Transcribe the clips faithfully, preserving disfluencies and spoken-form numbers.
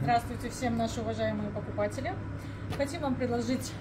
Здравствуйте всем наши уважаемые покупатели. Хотим вам предложить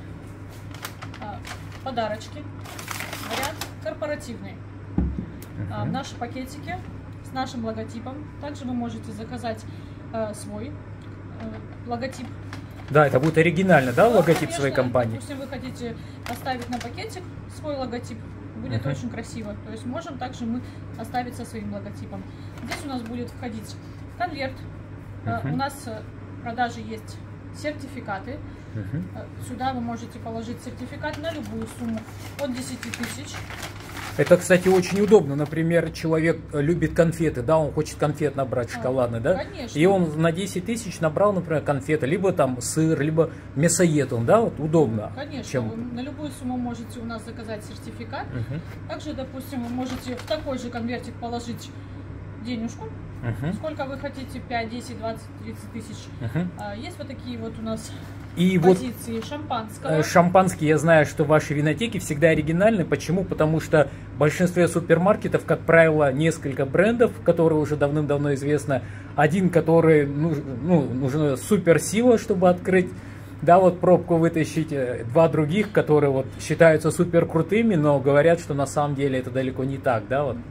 а, подарочки. Вариант корпоративный. Uh-huh. а, наши пакетики с нашим логотипом. Также вы можете заказать а, свой а, логотип. Да, это будет оригинально, да, да логотип конечно, своей компании? Допустим, вы хотите оставить на пакетик свой логотип. Будет uh-huh. очень красиво. То есть можем также мы оставить со своим логотипом. Здесь у нас будет входить конверт. Uh-huh. У нас в продаже есть сертификаты. Uh-huh. Сюда вы можете положить сертификат на любую сумму от десяти тысяч. Это, кстати, очень удобно. Например, человек любит конфеты, да, он хочет конфет набрать шоколадный, да? Конечно. И он на десять тысяч набрал, например, конфеты, либо там сыр, либо мясоед, он, да, вот удобно. Конечно, чем... вы на любую сумму можете у нас заказать сертификат. Uh-huh. Также, допустим, вы можете в такой же конвертик положить денежку. Uh-huh. Сколько вы хотите, пять, десять, двадцать, тридцать тысяч. Uh-huh. Есть вот такие вот у нас и позиции вот шампанского. Шампанский, я знаю, что ваши винотеки всегда оригинальны. Почему? Потому что в большинстве супермаркетов, как правило, несколько брендов, которые уже давным-давно известны. Один, который ну, ну, нужна суперсила, чтобы открыть, да, вот пробку вытащить. Два других, которые вот считаются супер крутыми, но говорят, что на самом деле это далеко не так, да, вот.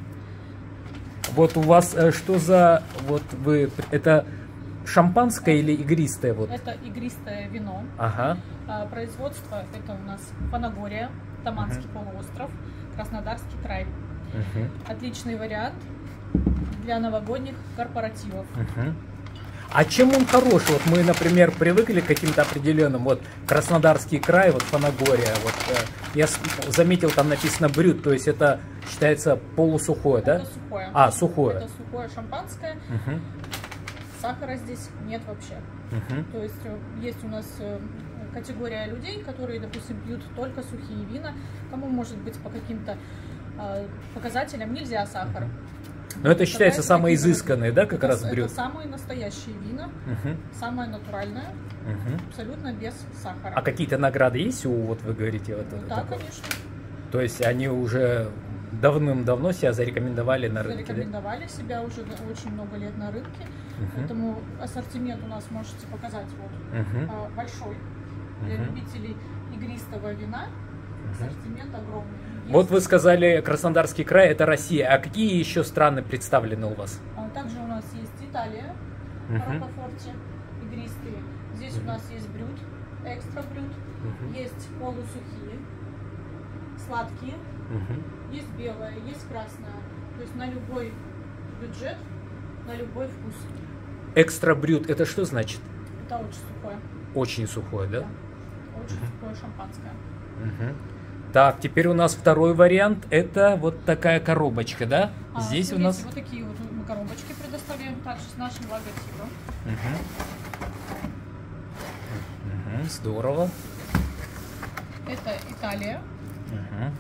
Вот у вас что за, вот вы, это шампанское или игристое? Вот? Это игристое вино. Ага. Производство, это у нас Фанагория, Таманский uh-huh. полуостров, Краснодарский край. Uh-huh. Отличный вариант для новогодних корпоративов. Uh-huh. А чем он хорош? Вот мы, например, привыкли к каким-то определенным, вот Краснодарский край, вот Фанагория, вот я заметил, там написано брют, то есть это считается полусухое, это да? Сухое. А, сухое. Это сухое шампанское. Uh-huh. Сахара здесь нет вообще. Uh-huh. То есть есть у нас категория людей, которые, допустим, пьют только сухие вина, кому может быть по каким-то э, показателям нельзя сахар. Но это считается самое изысканное, да, как это, раз брют? Это самые настоящие вина, uh-huh. самое натуральное, uh-huh. абсолютно без сахара. А какие-то награды есть у, вот вы говорите? Вот, да, такое? конечно. То есть они уже давным-давно себя зарекомендовали на рынке? Зарекомендовали да? себя уже очень много лет на рынке, uh-huh. поэтому ассортимент у нас можете показать вот uh-huh. большой. Для uh-huh. любителей игристого вина uh-huh. ассортимент огромный. Есть... Вот вы сказали, Краснодарский край, это Россия. А какие еще страны представлены у вас? Также у нас есть Италия, uh-huh. Рокофорте, игристые. Здесь uh-huh. у нас есть брют, экстра брют, uh-huh. есть полусухие, сладкие, uh-huh. есть белое, есть красное. То есть на любой бюджет, на любой вкус. Экстра брют, это что значит? Это очень сухое. Очень сухое, да? да. Очень uh-huh. сухое шампанское. Uh-huh. Так, теперь у нас второй вариант. Это вот такая коробочка, да? А, Здесь смотрите, у нас... вот такие вот мы коробочки предоставляем, также с нашим логотипом. Uh-huh. Uh-huh. Здорово. Это Италия. Uh-huh.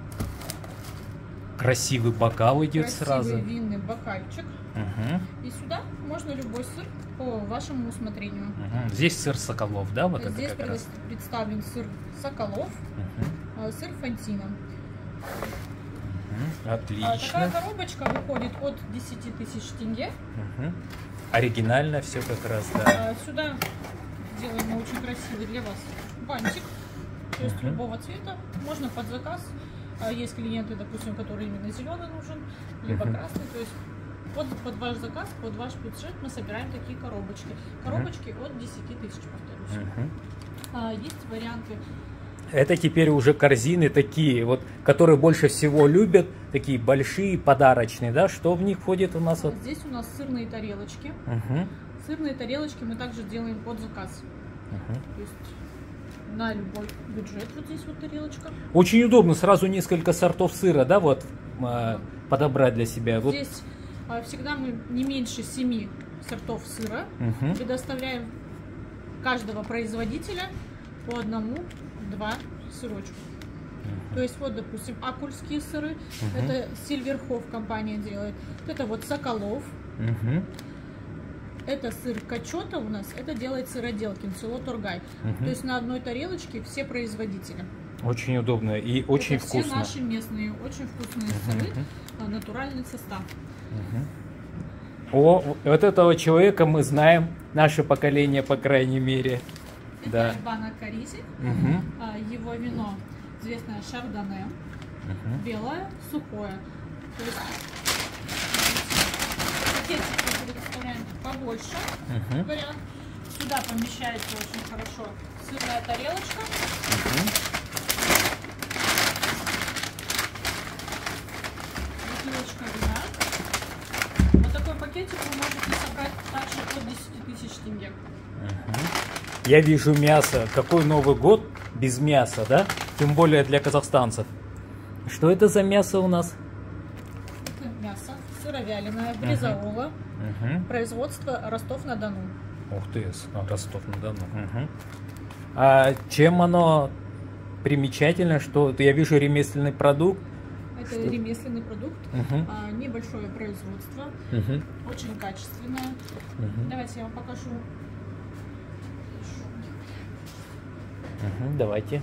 Красивый бокал идет Красивый сразу. Красивый винный бокальчик. Uh-huh. И сюда можно любой сыр по вашему усмотрению. Uh-huh. Здесь сыр Соколов, да? Вот Здесь это как раз. представлен сыр Соколов, uh-huh. сыр Фантина. Uh-huh. Отлично. Такая коробочка выходит от десяти тысяч тенге. Uh-huh. Оригинально все как раз, да. Сюда делаем мы очень красивый для вас бантик. То есть uh-huh. любого цвета. Можно под заказ. Есть клиенты, допустим, которые именно зеленый нужен, либо uh-huh. красный. То есть под, под ваш заказ, под ваш бюджет мы собираем такие коробочки. Коробочки uh-huh. от десяти тысяч, повторюсь. Uh-huh. а, есть варианты. Это теперь уже корзины такие, вот, которые больше всего любят, такие большие, подарочные, да? Что в них входит у нас? Вот? Здесь у нас сырные тарелочки. Uh-huh. Сырные тарелочки мы также делаем под заказ. Uh-huh. То есть на любой бюджет вот здесь вот тарелочка. Очень удобно, сразу несколько сортов сыра, да, вот э, подобрать для себя. Вот. Здесь э, всегда мы не меньше семи сортов сыра uh-huh. предоставляем каждого производителя по одному-два сырочка. Uh-huh. То есть вот, допустим, акульские сыры, uh-huh. это Сильверхоф компания делает, это вот Соколов. Uh-huh. Это сыр Качота у нас, это делает сыроделкин, село Торгай. Uh-huh. То есть на одной тарелочке все производители. Очень удобно и очень это вкусно. Все наши местные, очень вкусные uh-huh. сыры, натуральный состав. Uh-huh. О, вот этого человека мы знаем, наше поколение, по крайней мере. Это Да. Бана Каризи. Угу. Его вино известное шардоне. Угу. Белое, сухое. То есть пакетики представляем побольше. Угу. Вариант. Сюда помещается очень хорошо сырная тарелочка. Угу. Бутылочка вина. Вот такой пакетик вы можете собрать также от десяти тысяч тенге. Угу. Я вижу мясо. Какой Новый год без мяса, да? Тем более для казахстанцев. Что это за мясо у нас? Это мясо сыровяленое, бризаула. Угу. Производство Ростов-на-Дону. Ух ты, Ростов-на-Дону. Угу. А чем оно примечательно? Что я вижу ремесленный продукт. Это Что? ремесленный продукт, Угу. а, небольшое производство, Угу. очень качественное. Угу. Давайте я вам покажу. Угу. Давайте.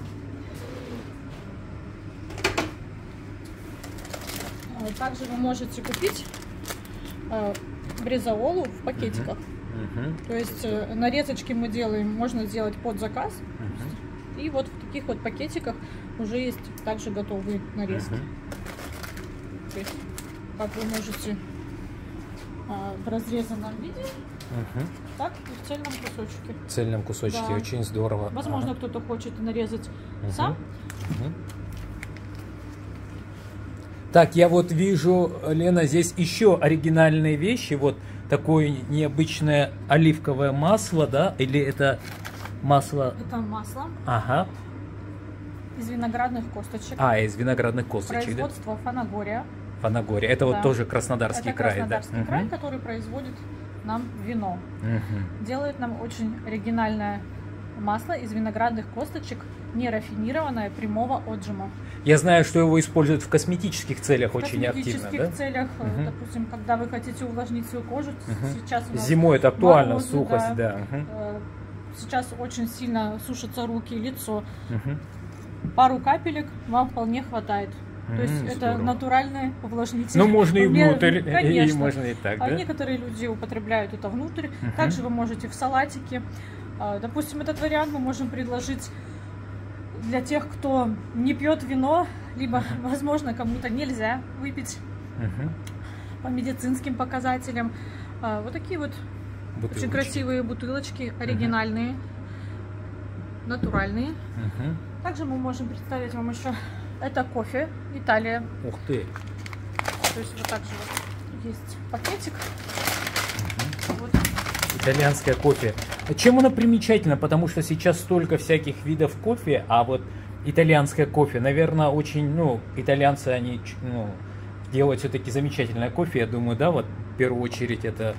А, Также вы можете купить а, бризаолу в пакетиках. Угу. То есть э, нарезочки мы делаем, можно сделать под заказ. Угу. И вот в таких вот пакетиках уже есть также готовые нарезки. Угу. То есть, как вы можете а, в разрезанном виде, Угу. так и в цельном кусочке. В цельном кусочке, Да. очень здорово. Возможно, Ага. кто-то хочет нарезать Угу. сам. Угу. Так, я вот вижу, Лена, здесь еще оригинальные вещи. Вот такое необычное оливковое масло, да? Или это масло? Это масло Ага. из виноградных косточек. А, из виноградных косточек, да? Производство Фанагория. Фанагория. Это Да. вот тоже Краснодарский Это край, Краснодарский да? край, Мгм. который производит нам вино. Мгм. Делает нам очень оригинальное масло из виноградных косточек, нерафинированное, прямого отжима. Я знаю, что его используют в косметических целях В очень активно, косметических да? целях, э, Мгм. допустим, когда вы хотите увлажнить свою кожу, Мгм. сейчас у нас Зимой это актуально, морозы, сухость, да. да. Мгм. Э, Сейчас очень сильно сушатся руки, лицо. Мгм. Пару капелек вам вполне хватает. То есть М, это здорово. натуральный увлажнитель. Ну, можно и Мне- внутрь, и Конечно. можно и так, А да? некоторые люди употребляют это внутрь. Мгм. Также вы можете в салатике. А, Допустим, этот вариант мы можем предложить для тех, кто не пьет вино, либо, возможно, кому-то нельзя выпить Мгм. по медицинским показателям. А, Вот такие вот очень Бутылочки. красивые бутылочки, оригинальные, натуральные. Мгм. Также мы можем представить вам еще это кофе Италия. Ух ты. То есть вот так же вот есть пакетик. Вот. Итальянское кофе. Чем оно примечательно? Потому что сейчас столько всяких видов кофе, а вот итальянское кофе, наверное, очень, ну, итальянцы, они, ч- ну, делают все-таки замечательное кофе, я думаю, да, вот в первую очередь это...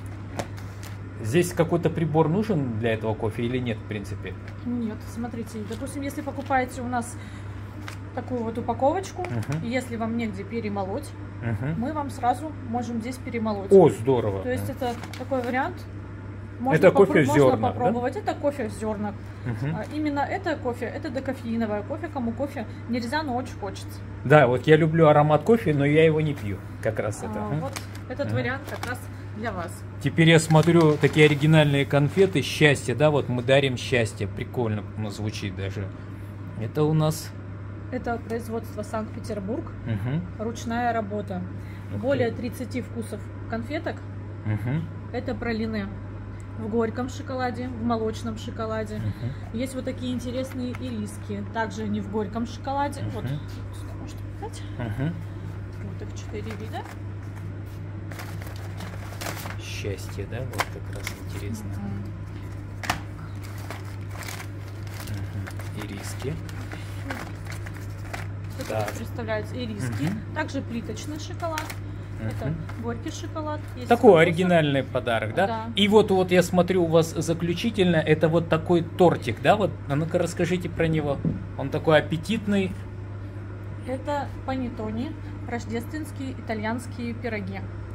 Здесь какой-то прибор нужен для этого кофе или нет, в принципе? Нет, смотрите, допустим, если покупаете у нас такую вот упаковочку, Мгм. и если вам негде перемолоть, Мгм. мы вам сразу можем здесь перемолоть. О, здорово. То есть это такой вариант. Можно Это кофе попро- в можно зернах, да? попробовать. Это кофе в зернах. Мгм. А, Именно это кофе, это декофеиновое кофе. Кому кофе нельзя, но очень хочется. Да, вот я люблю аромат кофе, но я его не пью, как раз это. А, Мгм. Вот этот Мгм. вариант как раз для вас. Теперь я смотрю такие оригинальные конфеты «Счастье», да, вот мы дарим счастье, прикольно, ну, звучит даже. Это у нас... Это производство Санкт-Петербург, Мгм. ручная работа. Ух ты. Более тридцати вкусов конфеток. Мгм. Это пралине в горьком шоколаде, в молочном шоколаде. Мгм. Есть вот такие интересные ириски. Также они в горьком шоколаде. Вот Мгм. сюда можно взять. Мгм. Вот их четыре вида. Счастье, да, вот как раз интересно. Мгм. Ириски. Это Так. представляются ириски. Мгм. Также плиточный шоколад. Это Мгм. горький шоколад. Есть Такой вкусы. оригинальный подарок, да? Да. И вот, вот я смотрю у вас заключительно, это вот такой тортик, да? Вот, а ну-ка расскажите про него. Он такой аппетитный. Это панеттони, рождественские итальянские пироги.